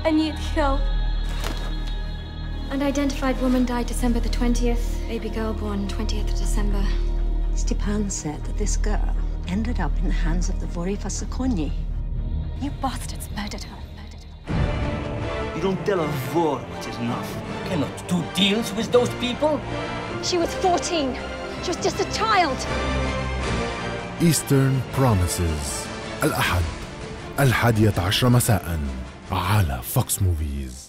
I need help. Unidentified woman died December the 20th. Baby girl born 20th of December. Stepan said that this girl ended up in the hands of the Vorifa Sakonyi. You bastards murdered her. You don't tell a vor what is enough. You cannot do deals with those people. She was 14. She was just a child. Eastern Promises الأحد 11 مساء على فوكس موفيز.